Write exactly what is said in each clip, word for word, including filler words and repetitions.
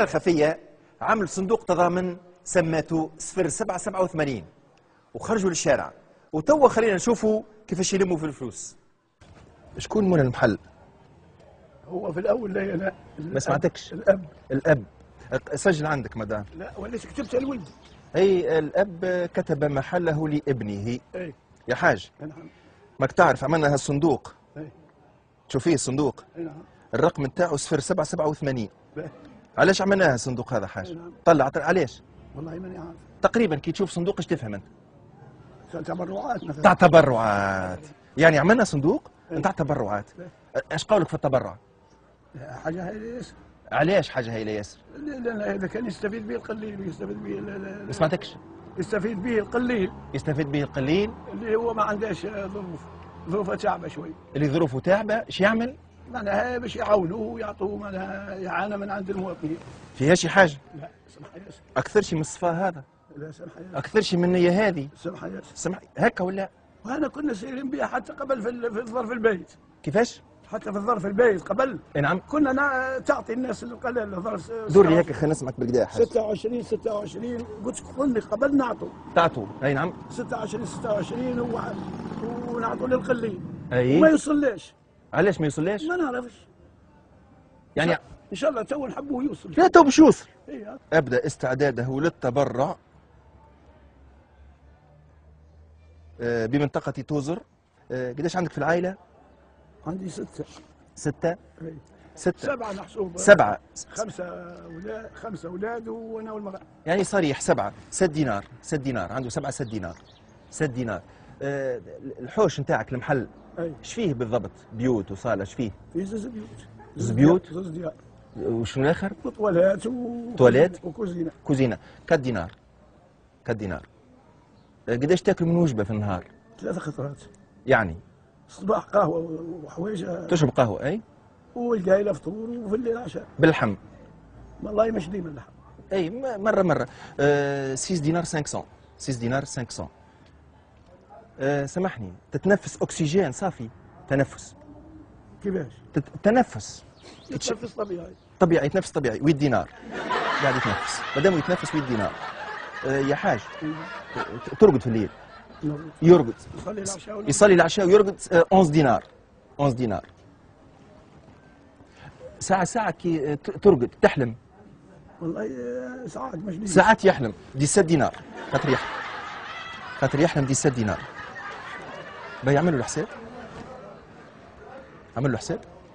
الكاميرا الخفيه عمل صندوق تضامن سماته صفر سبعة سبعة وثمانين وخرجوا للشارع، وتوا خلينا نشوفوا كيفاش يلموا في الفلوس. شكون مول المحل؟ هو في الاول لا لا ما سمعتكش. الاب الاب سجل عندك مدام. لا وليش كتبت الولد. اي الاب كتب محله لابنه. اي يا حاج نعم. ماك تعرف عملنا هالصندوق. اي تشوف فيه الصندوق اي نعم. الرقم نتاعو صفر سبعة سبعة وثمانين. باهي. علاش عملناه الصندوق هذا حاج؟ نعم. طلع طلع علاش؟ والله ماني عارف. تقريبا كي تشوف صندوق ايش تفهم انت؟ تبرعات مثلا. تاع تبرعات، يعني عملنا صندوق نتاع تبرعات. باهي. ايش قولك في التبرع؟ حاجه هاي ياسر. علاش حاجه هايله ياسر؟ لان اذا كان يستفيد به القليل ويستفيد به ما سمعتكش؟ يستفيد به القليل يستفيد به القليل اللي هو ما عندهاش ظروف، ظروفه تعبه شوي. اللي ظروفه تعبه ايش يعمل؟ معناها باش يعاونوه ويعطوه معناها اعانه من عند المواطنين. فيها شي حاجه؟ لا سمح ياسر. اكثر شي من الصفاء هذا؟ لا سمح ياسر. اكثر شي من النيه هذه؟ سمح ياسر. سمح هكا ولا؟ وهنا كنا سايرين بها حتى قبل في في ظرف البيت. كيفاش؟ حتى في ظرف البيت قبل. اي نعم. كنا نا- تعطي الناس القليل ظرف. دور لي هكا خلينا نسمعك بالكدا حاج. ستة وعشرين ستة وعشرين قلت قلنا قبل نعطوا. تعطوا اي نعم. ستة وعشرين ستة وعشرين و... ونعطوا للقليل. اي وما يوصلش. علاش ما يوصلش؟ ما نعرفش. يعني ان شاء الله تو نحبوه يوصل. لا تو باش يوصل. إيه. ابدا استعداده للتبرع آه، بمنطقه توزر. آه، قداش عندك في العائله؟ عندي ستة. ستة؟ إيه. ستة. سبعة محسوبة. سبعة. خمسة أولاد خمسة أولاد وأنا والمرأة. يعني صريح سبعة. ست دينار. ست دينار عنده سبعة ست دينار. ست دينار. آه، الحوش نتاعك المحل أي. ايش فيه بالضبط؟ بيوت وصالة ايش فيه؟ في زوز بيوت. زوز بيوت؟ زوز ديار. وشنو الاخر؟ وطوالات و تواليت؟ وكوزينة. كوزينة. كات دينار. كات دينار. آه، قداش تاكل من وجبة في النهار؟ ثلاثة خطرات. يعني الصباح قهوة وحوايج. تشرب قهوة اي؟ والقايلة فطور وفي الليل عشاء. باللحم. والله مش ديما اللحم. اي م- مرة مرة. آه، ستة دينار خمسمية. ستة دينار خمسمية. آه، سامحني تتنفس اكسجين صافي. تنفس. كيفاش؟ تت- تنفس. يتنفس طبيعي. طبيعي يتنفس طبيعي ويد دينار. قاعد يتنفس ما دام يتنفس ويد دينار. آه، يا حاج ت- ترقد في الليل. يرقد يصلي العشاء ولا- يصلي العشاء ويرقد آه، أحد عشر دينار. أحد عشر دينار. ساعة ساعة كي آه، ت- ترقد تحلم. والله آه، ساعات مش ديما. ساعات يحلم دي ست دينار. خاطر يحلم خاطر يحلم دي ست دينار. باهي يعملوا الحساب. عملوا حساب.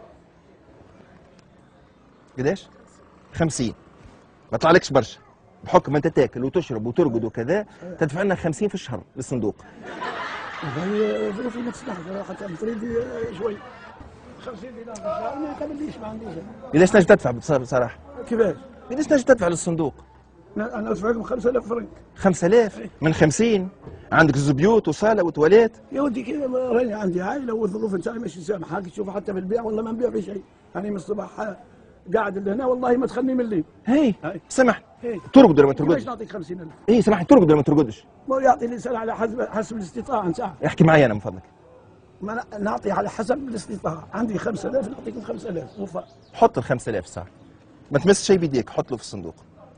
قداش؟ خمسين. ما طلعلكش برشا بحكم انت تاكل وتشرب وترقد وكذا تدفع لنا خمسين في الشهر للصندوق. والله ظروفي ما تسمح صراحة تريد آه، شوي. خمسين دينار في الشهر ما يكمليش ما عنديش. قداش نجم تدفع بص- بصراحة؟ كيفاش؟ قداش نجم تدفع للصندوق؟ أنا أنا أدفع لكم خمسة آلاف فرنك. خمسة آلاف من خمسين. عندك زوز بيوت وصالة وتواليت. يا ودي كذا راني عندي عائله والظروف نتاعي ماشي سامحه تشوف حتى في البيع والله ما نبيع في شيء. يعني من الصباح آه، قاعد لهنا والله ما تخليني من الليل. هي هاي. سامحني هي. ترقد ولا ما كيفاش ترقدش؟ نعطيك خمسين ألف؟ اي سامحني ترقد ولا ما ترقدش؟ ما هو يعطي الانسان على حسب حسب الاستطاعه نتاعه. احكي معي انا من فضلك. ما أنا نعطي على حسب الاستطاعه، عندي خمسة آلاف نعطيكم خمسة آلاف وفاء. حط ال خمسة آلاف ساعة. ما تمس شيء بيديك حط له في الصندوق.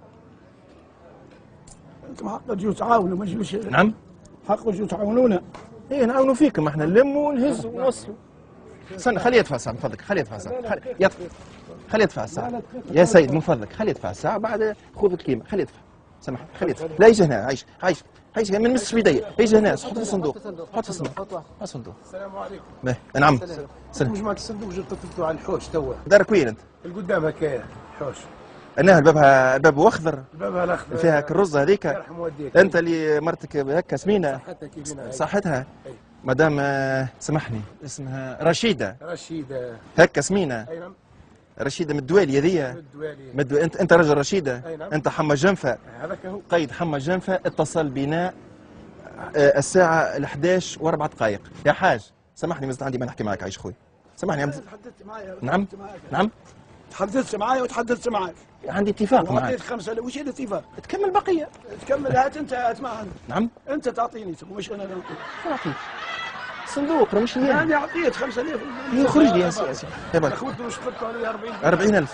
انتم حق تجوا تعاونوا ما تجوش. نعم. حق تجوا تعاونونا. ايه نعاونوا فيكم احنا نلموا ونهزوا ونوصلوا. استنى خليه يدفع ساعة من فضلك خليه يدفع ساعة. خليه يدفع خليه يدفع الساعة. يا سيد من فضلك خليه يدفع الساعة بعد خذ القيمة خليه يدفع. سامحني خليه يدفع. لا يجي هنا عايش عايش عايش ما نمسش بيدي يجي هنا حط في الصندوق حط في الصندوق حط في الصندوق. السلام عليكم. باهي نعم. سلام. مجموعة الصندوق جبت تطلعوا على الحوش توا. دارك وين انت؟ القدام هكايا الحوش. انها البابها الباب واخضر الباب الاخضر فيها الرزة هذيك. يرحم والديك. انت اللي مرتك هكا سمينة صحتها كيفنا هاي. صحتها. أي. مدام آه، سامحني اسمها رشيدة رشيدة. هكا سمينة. اي نعم. رشيدة من الدوالي هذيا. الدوالي. مدو... انت انت رجل رشيدة. أي نعم. انت حما جنفة. هذاك هو. قيد حما جنفة اتصل بنا آه، الساعة الأحد عشر وأربع دقائق. يا حاج سامحني مازلت عندي ما نحكي معك عايش خوي. سامحني عم... تحدثت معايا. نعم نعم تحدثت معايا وتحدثت معك. عندي اتفاق معك. وعطيت خمسة آلاف وش الاتفاق؟ تكمل بقية. تكمل هات انت هات معنا. نعم انت تعطيني مش انا نعطيك. أعطيك صندوق راه مش ليا. انا اعطيت خمسة آلاف. يخرج لي يا سي يا سي. اخوته مش تحطوا علي أربعين. أربعين ألف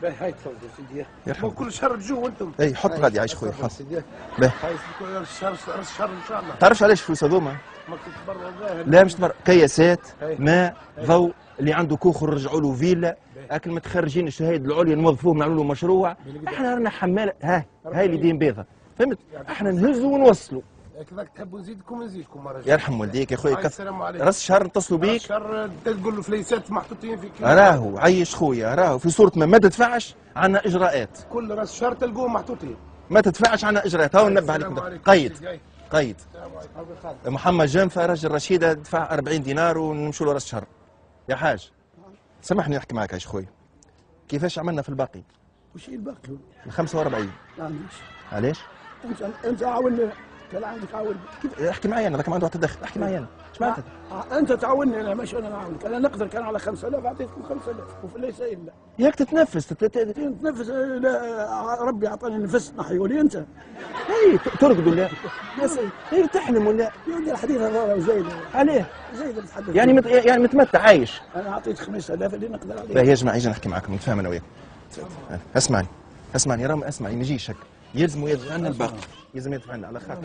باهي هاي تفضل سيدي. يرحم. كل شهر تجوا انتم. اي حط غادي عايش خويا حط. باهي. هاي كل شهر راس شهر ان شاء الله. تعرفش علاش الفلوس هذوما؟ ما تتبرع باهي. لا مش تبر كياسات أي. ماء ضوء، اللي عنده كوخ نرجعوا له فيلا، اكل متخرجين الشهايد العليا نوظفوهم نعملوا له مشروع. احنا رانا حماله ها هاي اللي دين بيضه فهمت؟ احنا نهزوا ونوصلوا. كذاك تحبوا نزيدكم نزيدكم مرة. يرحم والديك يا خويا كف السلام عليكم. راس الشهر نتصلوا بيك. شهر تقول له فليسات محطوطين في كل راهو عيش خويا راهو في صورة ما ما تدفعش عنا اجراءات، كل راس شهر تلقوهم محطوطين. ما تدفعش عنا اجراءات. هاو ننبه السلام عليكم عليكم. قيد سيدي. قيد السلام عليكم. محمد جنفة راجل رشيدة دفع أربعين دينار ونمشوا له راس الشهر. يا حاج سامحني نحكي معك عيش خويا، كيفاش عملنا في الباقي؟ وش الباقي؟ ال خمسة وأربعين ما عنديش. علاش؟ انت انت عاوني، كان عندك عاون. كيف احكي معي انا راك ما عنده تدخل، احكي معي انا ايش معناتها؟ انت تعاوني انا مش انا نعاونك، انا نقدر كان على خمسة آلاف اعطيتكم خمسة آلاف وليس الا. ياك تتنفس تت- تت- تنفس لا ربي اعطاني نفس نحي ولي انت. هي ترقد ولا يا سيدي هي تحلم ولا يا ودي الحديث هذا زايد عليه؟ زايد نتحدث. يعني مت... يعني متمتع عايش. انا اعطيت خمسة آلاف اللي نقدر عليه. لا يا جماعه يجي نحكي معكم نتفاهم انا وياك. اسمعني اسمعني رامي اسمعني ما يجيش هكا، يلزم يدفع لنا الباقي، يلزم يدفع لنا على خاطر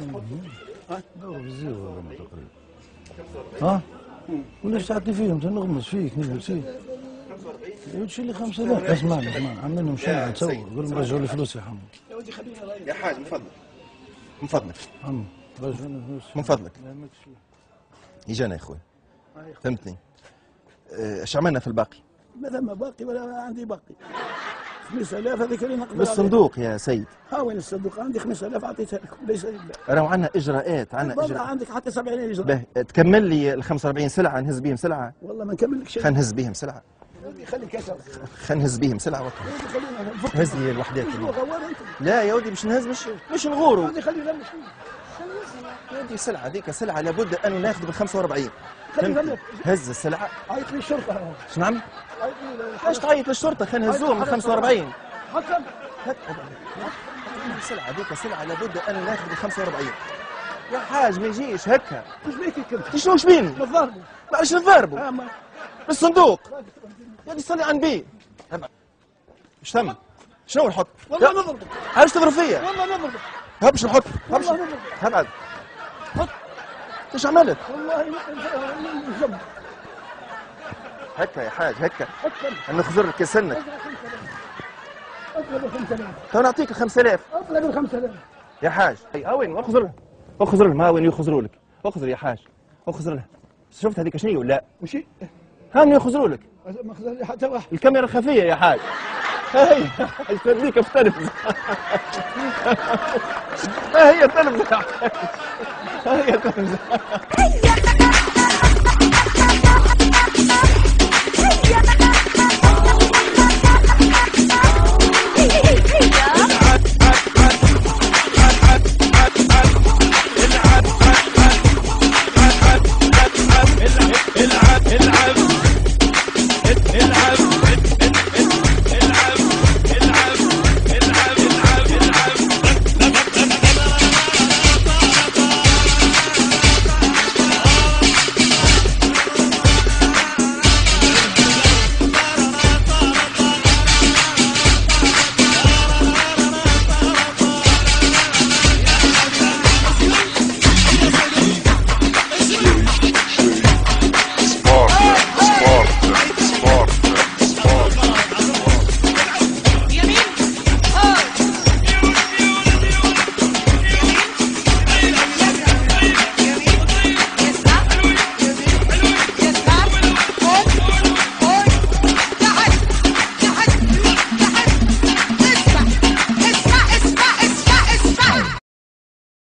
دور بالزيرو هذوما تقريبا. ها؟ وليش تعطي فيهم؟ تنغمس فيك نقول فيك. يمشي لي خمسة آلاف. اسمعني اسمعني عاملين لهم شنو تصور، قول لهم رجعوا لي فلوسي يا حمو. يا حاج من فضلك من فضلك حمو رجعوا لي فلوسي. من فضلك لا ماكش فيه. يجانا يا خويا فهمتني؟ آه، ايش عملنا في الباقي؟ ما ثم باقي ولا عندي باقي. خمسة آلاف هذيك اللي نقدر عليه. بالصندوق يا سيد. ها وين الصندوق؟ عندي خمسة آلاف اعطيتها لكم ليس الا. راهو عندنا اجراءات عندنا والله اجراءات. عندك حتى سبعين اجراء. به تكمل لي ال خمسة وأربعين سلعه نهز بيهم سلعه. والله ما نكمل لك شيء. خلينا نهز بيهم سلعه. ودي خليك يسر. خلينا نهز بيهم سلعه وقت. ودي خلينا نفك. هز لي الوحدات مش اللي. غوار انت. لا يا ودي مش نهز مش مش نغوروا. ودي خلينا نمشي. يا ودي سلعه هذيك سلعه لابد ان ناخذ بال خمسة وأربعين. خلي فهمتني؟ بالك. هز السلعه. عيط لي الشرطه. ايش نعمل؟ عيط لي علاش تعيط للشرطه؟ خلينا نهزوهم من خمسة وأربعين. حكم. السلعه هذيك سلعه لابد ان ناخذ بال خمسة وأربعين. يا حاج ما يجيش هكا. وش بيك كنت؟ شنو وش بيني؟ نضربه. معلش نضاربوا اما بالصندوق. يا دي صلي عن بي. ايش تم؟ شنو نحط؟ والله نضربه. علاش تضرب فيا؟ والله نضربه. هبش نحط هبش والله نضربه. هبعد حط. ايش عملت؟ والله نضربه. هكا يا حاج هكا اكثر. نخزر لك سنك. اطلب الخمسة آلاف. تو نعطيك خمسة آلاف اطلب الخمسة آلاف. يا حاج. اي ها وين؟ اخزر له اخزر له ما وين يخزروا لك. اخزر يا حاج اخزر له. شفت هذيك شنو ولا؟ وشي؟ هاني يخزروا لك. ما خذ لي حتى واحد. الكاميرا خفيه يا حاج. هاي تديك في تلفزة. ها هي تلفزة. ها هي تلفزة.